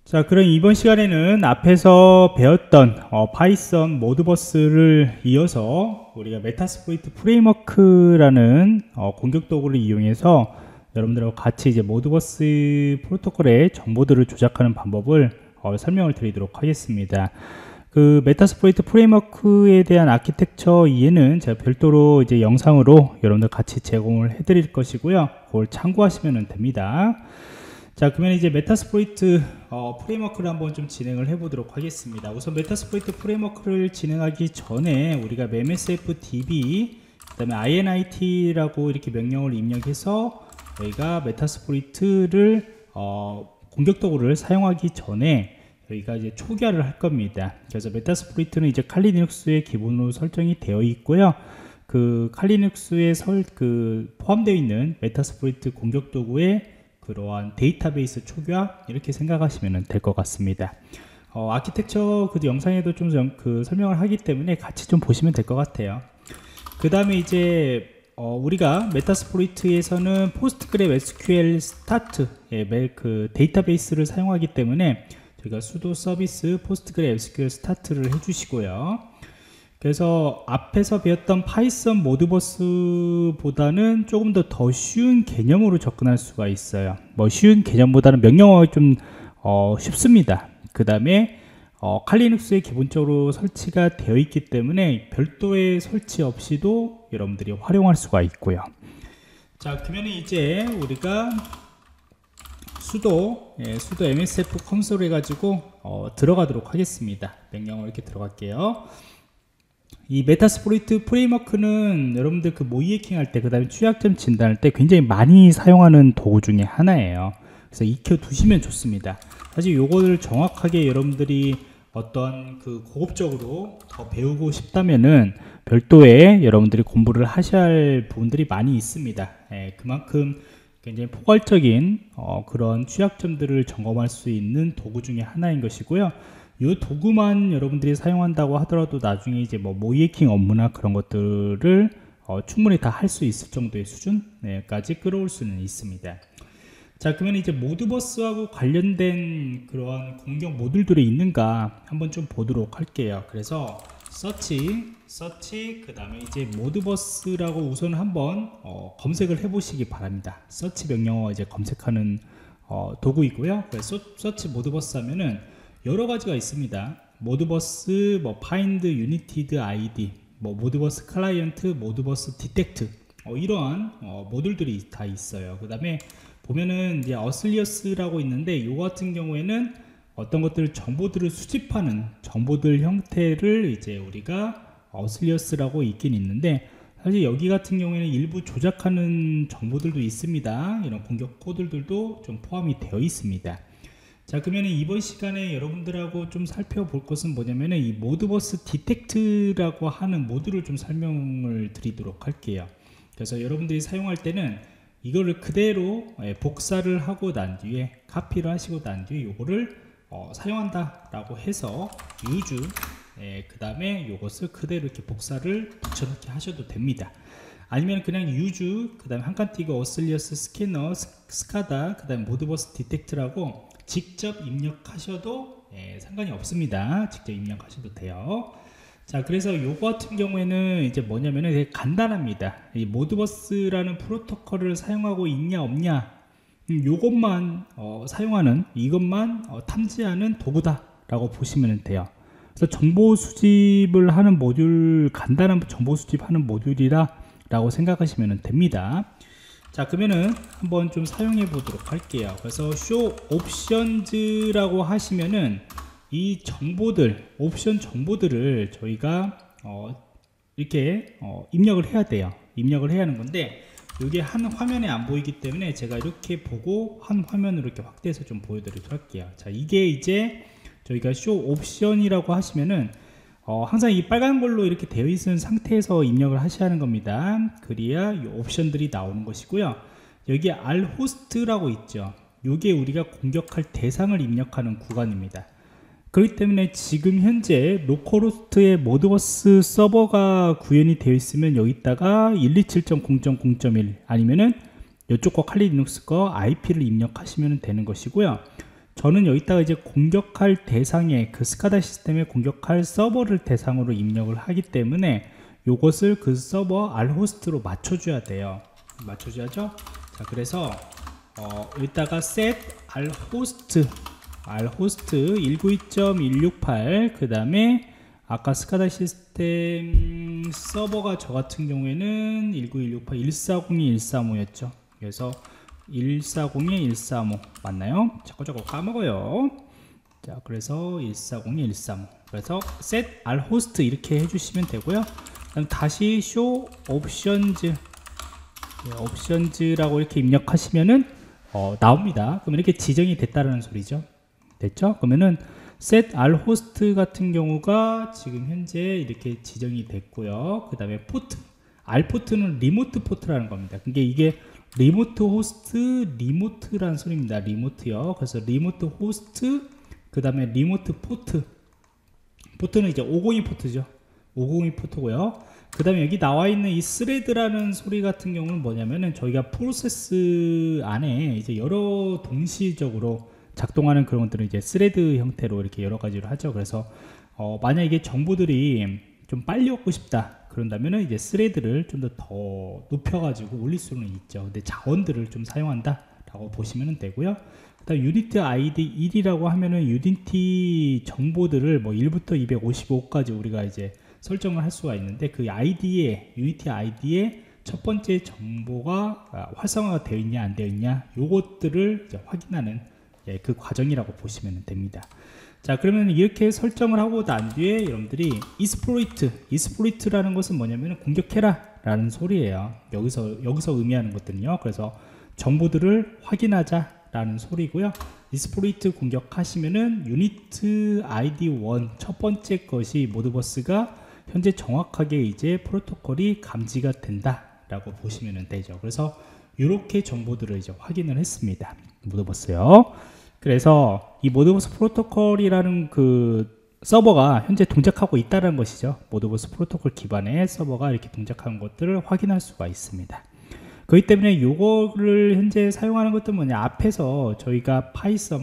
자, 그럼 이번 시간에는 앞에서 배웠던 파이썬 모드버스를 이어서 우리가 메타스플로이트 프레임워크라는 공격 도구를 이용해서 여러분들하고 같이 이제 모드버스 프로토콜의 정보들을 조작하는 방법을 설명을 드리도록 하겠습니다. 그 메타스플로이트 프레임워크에 대한 아키텍처 이해는 제가 별도로 이제 영상으로 여러분들 같이 제공을 해 드릴 것이고요. 그걸 참고하시면 됩니다. 자, 그러면 이제 메타스플로이트 프레임워크를 한번 좀 진행을 해 보도록 하겠습니다. 우선 메타스플로이트 프레임워크를 진행하기 전에 우리가 MSFDB 그 다음에 init라고 이렇게 명령을 입력해서 저희가 메타스플로이트를 공격 도구를 사용하기 전에 저희가 이제 초기화를 할 겁니다. 그래서 메타스플로이트는 이제 칼리 리눅스에 기본으로 설정이 되어 있고요. 그 칼리 리눅스에 포함되어 있는 메타스플로이트 공격 도구의 그러한 데이터베이스 초기화 이렇게 생각하시면 될 것 같습니다. 아키텍처 그 영상에도 좀 설명을 하기 때문에 같이 좀 보시면 될 것 같아요. 그 다음에 이제 우리가 메타스플로이트에서는 포스트그랩 SQL 스타트 그 데이터베이스를 사용하기 때문에 저희가 sudo 서비스 포스트그랩 SQL 스타트를 해주시고요. 그래서 앞에서 배웠던 파이썬 모드버스보다는 조금 더 쉬운 개념으로 접근할 수가 있어요. 뭐 쉬운 개념보다는 명령어가 좀 쉽습니다. 그 다음에 칼 리눅스에 기본적으로 설치가 되어 있기 때문에 별도의 설치 없이도 여러분들이 활용할 수가 있고요. 자, 그러면 이제 우리가 sudo msf 콘솔 해가지고 들어가도록 하겠습니다. 명령어 이렇게 들어갈게요. 이 메타스플로이트 프레임워크는 여러분들 그 모의 해킹 할 때, 그 다음에 취약점 진단할 때 굉장히 많이 사용하는 도구 중에 하나예요. 그래서 익혀 두시면 좋습니다. 사실 요거를 정확하게 여러분들이 어떤 그 고급적으로 더 배우고 싶다면은 별도의 여러분들이 공부를 하셔야 할 부분들이 많이 있습니다. 그만큼 굉장히 포괄적인 그런 취약점들을 점검할 수 있는 도구 중에 하나인 것이고요. 이 도구만 여러분들이 사용한다고 하더라도 나중에 이제 뭐 모의 해킹 업무나 그런 것들을 충분히 다 할 수 있을 정도의 수준까지 끌어올 수는 있습니다. 자, 그러면 이제 모드버스하고 관련된 그러한 공격 모듈들이 있는가 한번 좀 보도록 할게요. 그래서 서치 그 다음에 이제 모드버스라고 우선 한번 검색을 해 보시기 바랍니다. 서치 명령어 이제 검색하는 도구이고요. 그래서 서치 모드버스 하면은 여러 가지가 있습니다. 모드버스, 뭐 파인드, 유니티드 아이디, 뭐 모드버스 클라이언트, 모드버스 디텍트 이러한 모듈들이 다 있어요. 그 다음에 보면은 이제 어슬리어스라고 있는데 이 같은 경우에는 어떤 것들 정보들을 수집하는 정보들 형태를 이제 우리가 어슬리어스라고 있긴 있는데 사실 여기 같은 경우에는 일부 조작하는 정보들도 있습니다. 이런 공격 코드들도 좀 포함이 되어 있습니다. 자, 그러면 이번 시간에 여러분들하고 좀 살펴볼 것은 뭐냐면은 이 모드버스 디텍트라고 하는 모듈을 좀 설명을 드리도록 할게요. 그래서 여러분들이 사용할 때는 이거를 그대로 복사를 하고 난 뒤에 카피를 하시고 난 뒤에 요거를 사용한다 라고 해서 use 그 다음에 요것을 그대로 이렇게 복사를 붙여넣기 하셔도 됩니다. 아니면 그냥 use 그 다음에 한칸 띄고 어슬리어스 스캐너 스카다 그 다음에 모드버스 디텍트라고 직접 입력하셔도 상관이 없습니다. 직접 입력하셔도 돼요. 자, 그래서 요거 같은 경우에는 이제 뭐냐면은 되게 간단합니다. 이 모드버스라는 프로토콜을 사용하고 있냐 없냐 요것만 사용하는 이것만 탐지하는 도구다 라고 보시면 돼요. 그래서 정보 수집을 하는 모듈, 간단한 정보 수집하는 모듈이라 라고 생각하시면 됩니다. 자, 그러면은 한번 좀 사용해 보도록 할게요. 그래서 show options라고 하시면은 이 정보들, 옵션 정보들을 저희가 이렇게 입력을 해야 돼요. 입력을 해야 하는 건데 이게 한 화면에 안 보이기 때문에 제가 이렇게 보고 한 화면으로 이렇게 확대해서 좀 보여드리도록 할게요. 자, 이게 이제 저희가 show option이라고 하시면은 항상 이 빨간 걸로 이렇게 되어 있는 상태에서 입력을 하셔야 하는 겁니다. 그래야 이 옵션들이 나오는 것이고요. 여기 rhost라고 있죠. 이게 우리가 공격할 대상을 입력하는 구간입니다. 그렇기 때문에 지금 현재 로컬호스트의 모드버스 서버가 구현이 되어 있으면 여기다가 127.0.0.1 아니면은 이쪽 거 칼리 리눅스 거 IP를 입력하시면 되는 것이고요. 저는 여기다가 이제 공격할 대상에 그 스카다 시스템에 공격할 서버를 대상으로 입력을 하기 때문에 요것을 그 서버 rhost로 맞춰줘야 돼요. 맞춰줘야죠. 자, 그래서 여기다가 set rhost 192.168 그 다음에 아까 스카다 시스템 서버가 저 같은 경우에는 19168 140이 135였죠. 그래서 140에 135 맞나요? 자꾸 까먹어요. 자, 그래서 140에 135 그래서 set rhost 이렇게 해주시면 되고요. 그다음 다시 show options 옵션즈라고 이렇게 입력하시면은 나옵니다. 그러면 이렇게 지정이 됐다는 소리죠. 됐죠? 그러면은 set rhost 같은 경우가 지금 현재 이렇게 지정이 됐고요. 그 다음에 포트 r포트는 리모트 포트라는 겁니다. 그러니까 이게 리모트 호스트 리모트라는 소리입니다. 리모트요. 그래서 리모트 호스트 그 다음에 리모트 포트는 이제 502 포트죠. 502 포트고요. 그 다음에 여기 나와 있는 이 스레드라는 소리 같은 경우는 뭐냐면은 저희가 프로세스 안에 이제 여러 동시적으로 작동하는 그런 것들은 이제 스레드 형태로 이렇게 여러 가지로 하죠. 그래서 만약 이게 정보들이 좀 빨리 얻고 싶다 그런다면은 이제 스레드를 좀 더 높여가지고 올릴 수는 있죠. 근데 자원들을 좀 사용한다 라고 보시면 되고요. 그다음 유니티 아이디 1이라고 하면은 유니티 정보들을 뭐 1부터 255까지 우리가 이제 설정을 할 수가 있는데 그 아이디에 유니티 아이디에 첫 번째 정보가 활성화가 되어 있냐 안 되어 있냐 요것들을 이제 확인하는 그 과정이라고 보시면 됩니다. 자, 그러면 이렇게 설정을 하고 난 뒤에 여러분들이 exploit라는 것은 뭐냐면 공격해라 라는 소리예요. 여기서 의미하는 것들은요. 그래서 정보들을 확인하자 라는 소리고요. exploit 공격하시면은 유니트 아이디 1 첫 번째 것이 모드버스가 현재 정확하게 이제 프로토콜이 감지가 된다 라고 보시면 되죠. 그래서 이렇게 정보들을 이제 확인을 했습니다. 모드버스요. 그래서 이 모드버스 프로토콜이라는 그 서버가 현재 동작하고 있다는 것이죠. 모드버스 프로토콜 기반의 서버가 이렇게 동작하는 것들을 확인할 수가 있습니다. 그렇기 때문에 요거를 현재 사용하는 것도 뭐냐, 앞에서 저희가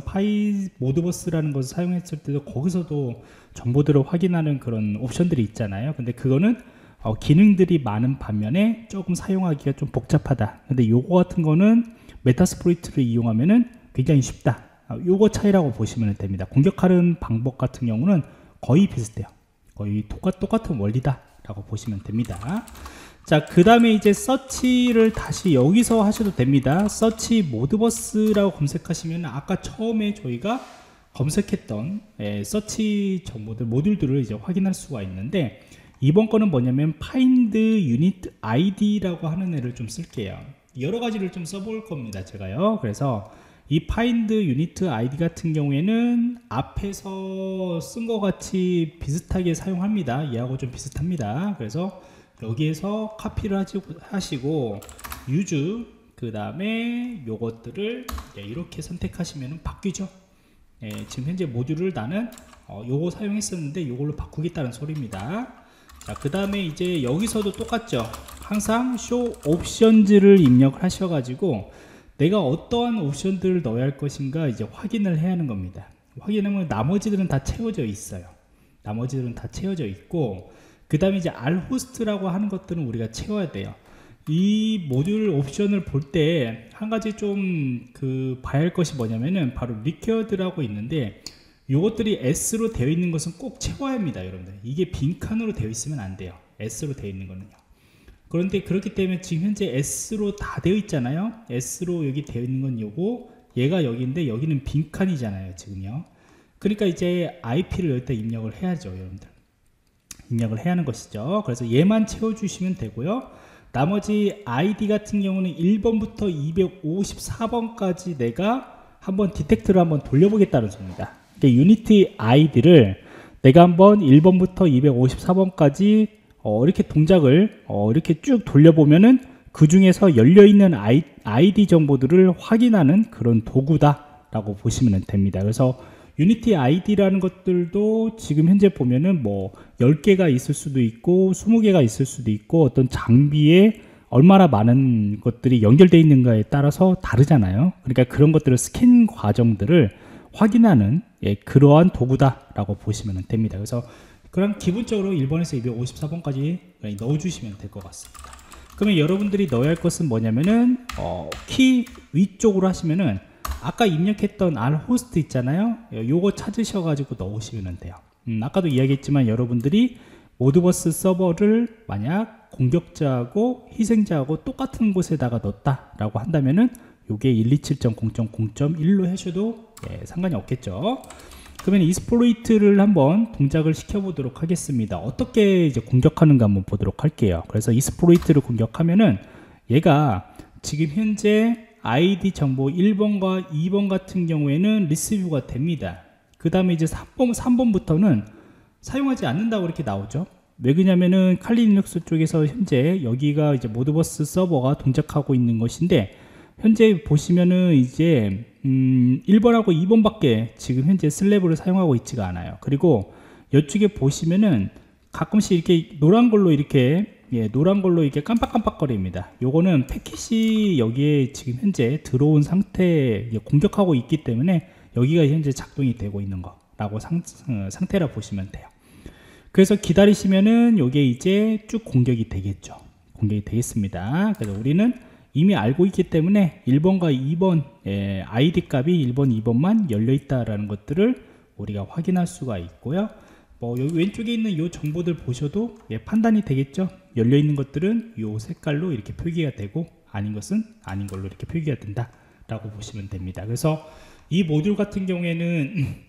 모드버스라는 것을 사용했을 때도 거기서도 정보들을 확인하는 그런 옵션들이 있잖아요. 근데 그거는 기능들이 많은 반면에 조금 사용하기가 좀 복잡하다. 근데 요거 같은 거는 메타스플로이트를 이용하면은 굉장히 쉽다. 요거 차이라고 보시면 됩니다. 공격하는 방법 같은 경우는 거의 비슷해요. 거의 똑같은 원리다 라고 보시면 됩니다. 자, 그 다음에 이제 서치를 다시 여기서 하셔도 됩니다. 서치 모드버스라고 검색하시면 아까 처음에 저희가 검색했던 서치 정보들 모듈들을 이제 확인할 수가 있는데, 이번 거는 뭐냐면 find unit id라고 하는 애를 좀 쓸게요. 여러 가지를 좀 써볼 겁니다, 제가요. 그래서 이 find unit id 같은 경우에는 앞에서 쓴 것 같이 비슷하게 사용합니다. 얘하고 좀 비슷합니다. 그래서 여기에서 카피를 하시고 use 그 다음에 요것들을 이렇게 선택하시면 바뀌죠. 지금 현재 모듈을 나는 요거 사용했었는데 요걸로 바꾸겠다는 소리입니다. 자, 그 다음에 이제 여기서도 똑같죠. 항상 show options를 입력을 하셔가지고 내가 어떠한 옵션들을 넣어야 할 것인가 이제 확인을 해야 하는 겁니다. 확인하면 나머지들은 다 채워져 있어요. 나머지들은 다 채워져 있고, 그 다음에 이제 rhost라고 하는 것들은 우리가 채워야 돼요. 이 모듈 옵션을 볼 때 한 가지 좀 봐야 할 것이 뭐냐면은 바로 required라고 있는데, 요것들이 S로 되어 있는 것은 꼭 채워야 합니다, 여러분들. 이게 빈칸으로 되어 있으면 안 돼요. S로 되어 있는 거는요. 그런데 그렇기 때문에 지금 현재 S로 다 되어 있잖아요. S로 여기 되어 있는 건 요거, 얘가 여기인데 여기는 빈칸이잖아요, 지금요. 그러니까 이제 IP를 여기다 입력을 해야죠, 여러분들. 입력을 해야 하는 것이죠. 그래서 얘만 채워주시면 되고요. 나머지 ID 같은 경우는 1번부터 254번까지 내가 한번 디텍트를 한번 돌려보겠다는 소리입니다. 그러니까 유니티 ID를 내가 한번 1번부터 254번까지 이렇게 동작을 이렇게 쭉 돌려보면은 그 중에서 열려있는 ID 정보들을 확인하는 그런 도구다 라고 보시면 됩니다. 그래서 유니티 ID라는 것들도 지금 현재 보면은 뭐 10개가 있을 수도 있고 20개가 있을 수도 있고 어떤 장비에 얼마나 많은 것들이 연결되어 있는가에 따라서 다르잖아요. 그러니까 그런 것들을 스캔 과정들을 확인하는 그러한 도구다라고 보시면 됩니다. 그래서 그럼 기본적으로 1번에서 254번까지 넣어주시면 될 것 같습니다. 그러면 여러분들이 넣어야 할 것은 뭐냐면은 키 위쪽으로 하시면은 아까 입력했던 R 호스트 있잖아요. 요거 찾으셔가지고 넣으시면 돼요. 아까도 이야기했지만 여러분들이 모드버스 서버를 만약 공격자하고 희생자하고 똑같은 곳에다가 넣었다라고 한다면은 요게 127.0.0.1로 하셔도 상관이 없겠죠. 그러면 이스플로이트를 한번 동작을 시켜보도록 하겠습니다. 어떻게 이제 공격하는가 한번 보도록 할게요. 그래서 이스플로이트를 공격하면은 얘가 지금 현재 ID 정보 1번과 2번 같은 경우에는 리시브가 됩니다. 그 다음에 이제 3번부터는 사용하지 않는다고 이렇게 나오죠. 왜 그러냐면은 칼리 리눅스 쪽에서 현재 여기가 이제 모드버스 서버가 동작하고 있는 것인데 현재 보시면은 이제 1번하고 2번밖에 지금 현재 슬랩을 사용하고 있지가 않아요. 그리고 이쪽에 보시면은 가끔씩 이렇게 노란 걸로 이렇게 노란 걸로 이렇게 깜빡깜빡거립니다. 요거는 패킷이 여기에 지금 현재 들어온 상태에 공격하고 있기 때문에 여기가 현재 작동이 되고 있는 거라고 상태라 보시면 돼요. 그래서 기다리시면은 요게 이제 쭉 공격이 되겠죠. 공격이 되겠습니다. 그래서 우리는 이미 알고 있기 때문에 1번과 2번 ID 값이 1번, 2번만 열려 있다라는 것들을 우리가 확인할 수가 있고요. 여기 왼쪽에 있는 이 정보들 보셔도 판단이 되겠죠. 열려 있는 것들은 이 색깔로 이렇게 표기가 되고 아닌 것은 아닌 걸로 이렇게 표기가 된다 라고 보시면 됩니다. 그래서 이 모듈 같은 경우에는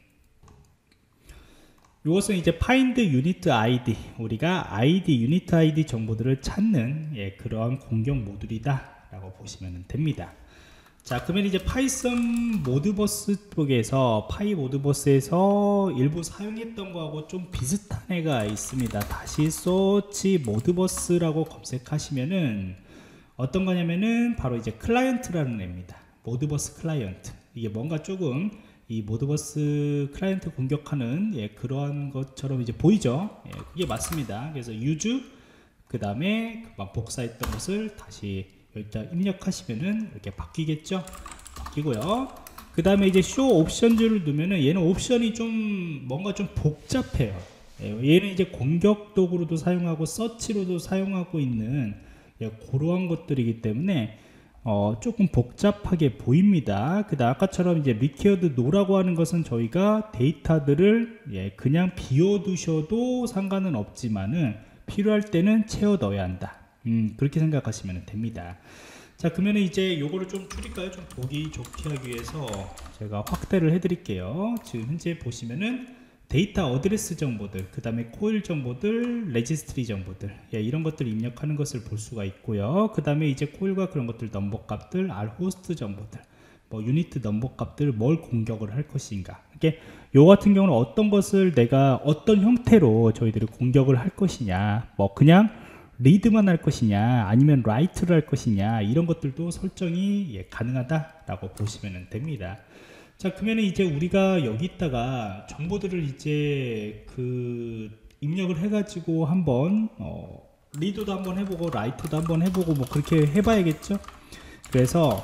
이것은 이제 find unit ID, 우리가 ID, unit ID 정보들을 찾는 그러한 공격 모듈이다 라고 보시면 됩니다. 자, 그러면 이제 파이썬 모드버스 쪽에서 파이 모드버스에서 일부 사용했던 거하고 좀 비슷한 애가 있습니다. 다시 서치 모드버스라고 검색하시면은 어떤 거냐면은 바로 이제 클라이언트라는 애입니다. 모드버스 클라이언트. 이게 뭔가 조금 이 모드버스 클라이언트 공격하는 그러한 것처럼 이제 보이죠. 그게 맞습니다. 그래서 use 그 다음에 복사했던 것을 다시 여기다 입력하시면은 이렇게 바뀌겠죠. 바뀌고요. 그 다음에 이제 show 옵션즈를 두면은 얘는 옵션이 좀 뭔가 좀 복잡해요. 얘는 이제 공격 도구로도 사용하고 서치로도 사용하고 있는 그러한 것들이기 때문에 조금 복잡하게 보입니다. 그 다음 아까처럼 이제 required no라고 하는 것은 저희가 데이터들을 그냥 비워두셔도 상관은 없지만은 필요할 때는 채워 넣어야 한다. 그렇게 생각하시면 됩니다. 자, 그러면 이제 요거를 좀 줄일까요? 좀 보기 좋게 하기 위해서 제가 확대를 해 드릴게요. 지금 현재 보시면은 데이터 어드레스 정보들, 그 다음에 코일 정보들, 레지스트리 정보들, 이런 것들 입력하는 것을 볼 수가 있고요. 그 다음에 이제 코일과 그런 것들 넘버 값들, R 호스트 정보들, 유니트 넘버 값들 뭘 공격을 할 것인가. 이게 요 같은 경우는 어떤 것을 내가 어떤 형태로 저희들이 공격을 할 것이냐, 그냥 리드만 할 것이냐 아니면 라이트를 할 것이냐 이런 것들도 설정이 가능하다라고 보시면 됩니다. 자, 그러면 이제 우리가 여기다가 정보들을 이제 입력을 해가지고 한번 리드도 한번 해보고 라이트도 한번 해보고 그렇게 해봐야겠죠. 그래서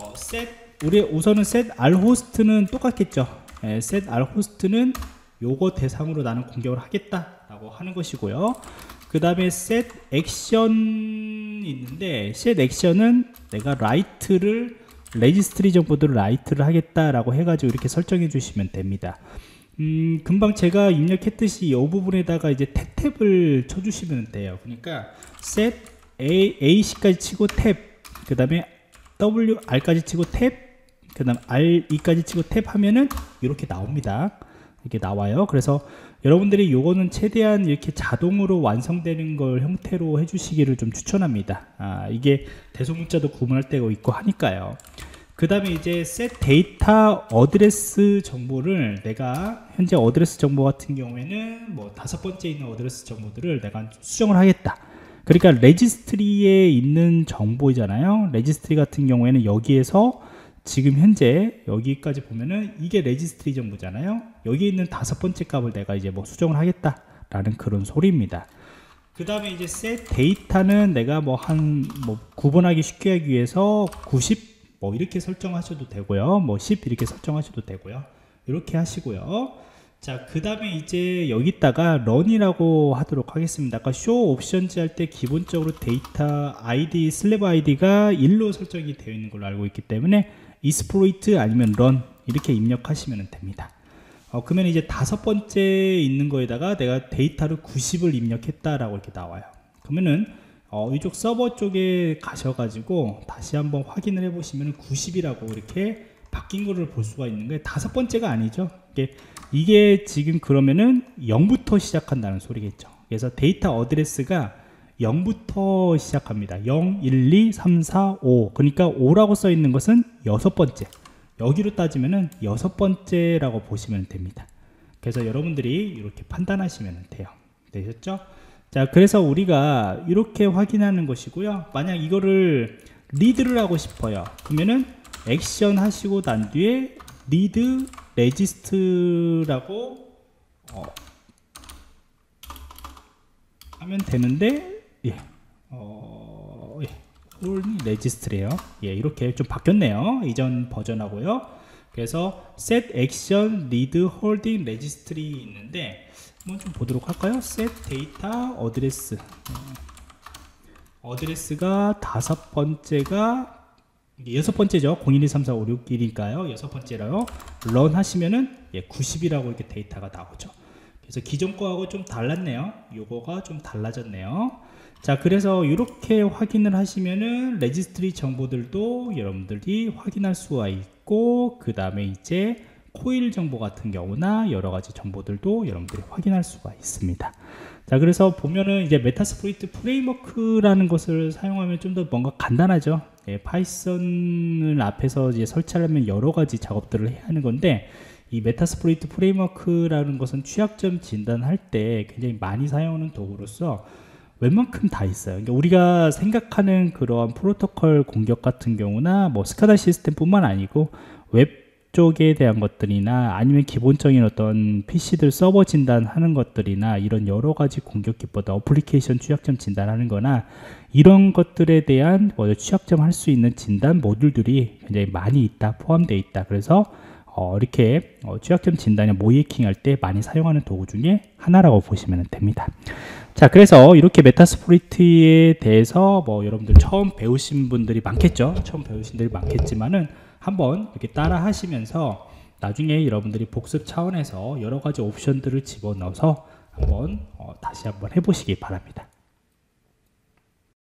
우리 우선은 set R 호스트는 똑같겠죠. set R 호스트는 요거 대상으로 나는 공격을 하겠다라고 하는 것이고요. 그 다음에 set action이 있는데 set action은 내가 라이트를 레지스트리 정보들을 라이트를 하겠다라고 해가지고 이렇게 설정해 주시면 됩니다. 금방 제가 입력했듯이 이 부분에다가 이제 탭을 쳐주시면 돼요. 그러니까 set AC까지 치고 탭, 그 다음에 WR까지 치고 탭, 그 다음 RE까지 치고 탭 하면은 이렇게 나옵니다. 이렇게 나와요. 그래서 여러분들이 요거는 최대한 이렇게 자동으로 완성되는 걸 형태로 해주시기를 좀 추천합니다. 이게 대소문자도 구분할 때가 있고 하니까요. 그 다음에 이제 set data 어드레스 정보를 내가 현재 어드레스 정보 같은 경우에는 5번째 있는 어드레스 정보들을 내가 수정을 하겠다. 그러니까 레지스트리에 있는 정보잖아요. 레지스트리 같은 경우에는 여기에서 지금 현재 여기까지 보면은 이게 레지스트리 정보잖아요. 여기 있는 5번째 값을 내가 이제 수정을 하겠다라는 그런 소리입니다. 그 다음에 이제 set 데이터는 내가 구분하기 쉽게 하기 위해서 90 이렇게 설정하셔도 되고요. 10 이렇게 설정하셔도 되고요. 이렇게 하시고요. 자, 그 다음에 이제 여기다가 run이라고 하도록 하겠습니다. 아까 show options 할 때 기본적으로 데이터 id 슬랩 id가 1로 설정이 되어 있는 걸로 알고 있기 때문에 exploit 아니면 run 이렇게 입력하시면 됩니다. 그러면 이제 5번째 있는 거에다가 내가 데이터를 90을 입력했다라고 이렇게 나와요. 그러면은 이쪽 서버 쪽에 가셔가지고 다시 한번 확인을 해보시면 90이라고 이렇게 바뀐 거를 볼 수가 있는 거예요. 5번째가 아니죠. 이게 지금 그러면은 0부터 시작한다는 소리겠죠. 그래서 데이터 어드레스가 0부터 시작합니다. 0, 1, 2, 3, 4, 5. 그러니까 5라고 써 있는 것은 6번째. 여기로 따지면은 6번째라고 보시면 됩니다. 그래서 여러분들이 이렇게 판단하시면 돼요. 되셨죠? 자, 그래서 우리가 이렇게 확인하는 것이고요. 만약 이거를 리드를 하고 싶어요. 그러면은 액션 하시고 난 뒤에 리드 레지스트라고 하면 되는데, 예, 레지스트래요. 예, 이렇게 좀 바뀌었네요. 이전 버전하고요. 그래서 set action read holding registry 있는데 한번 좀 보도록 할까요? set data address. 어드레스가 5번째가 6번째죠. 01234561이니까요. 6번째라요. run 하시면은 90이라고 이렇게 데이터가 나오죠. 그래서 기존 거하고 좀 달랐네요. 요거가 좀 달라졌네요. 자, 그래서 이렇게 확인을 하시면은 레지스트리 정보들도 여러분들이 확인할 수가 있고, 그 다음에 이제 코일 정보 같은 경우나 여러 가지 정보들도 여러분들이 확인할 수가 있습니다. 자, 그래서 보면은 이제 메타스플로이트 프레임워크라는 것을 사용하면 좀 더 뭔가 간단하죠. 예, 파이썬을 앞에서 이제 설치하려면 여러 가지 작업들을 해야 하는 건데, 이 메타스플로이트 프레임워크라는 것은 취약점 진단할 때 굉장히 많이 사용하는 도구로서 웬만큼 다 있어요. 그러니까 우리가 생각하는 그러한 프로토콜 공격 같은 경우나 뭐 스카다 시스템뿐만 아니고 웹 쪽에 대한 것들이나 아니면 기본적인 어떤 PC들 서버 진단하는 것들이나 이런 여러 가지 공격 기법들, 어플리케이션 취약점 진단하는 거나 이런 것들에 대한 취약점 할 수 있는 진단 모듈들이 굉장히 많이 있다, 포함되어 있다. 그래서 이렇게 취약점 진단이나 모이해킹 할 때 많이 사용하는 도구 중에 하나라고 보시면 됩니다. 자, 그래서 이렇게 메타스플로이트에 대해서 여러분들 처음 배우신 분들이 많겠죠. 처음 배우신 분들이 많겠지만은 한번 이렇게 따라 하시면서 나중에 여러분들이 복습 차원에서 여러 가지 옵션들을 집어넣어서 한번 다시 한번 해보시기 바랍니다.